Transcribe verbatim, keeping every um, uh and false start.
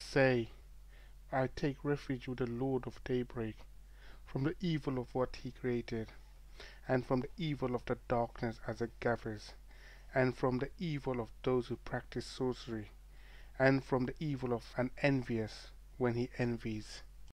Say, I take refuge with the Lord of daybreak, from the evil of what he created, and from the evil of the darkness as it gathers, and from the evil of those who practice sorcery, and from the evil of an envious when he envies.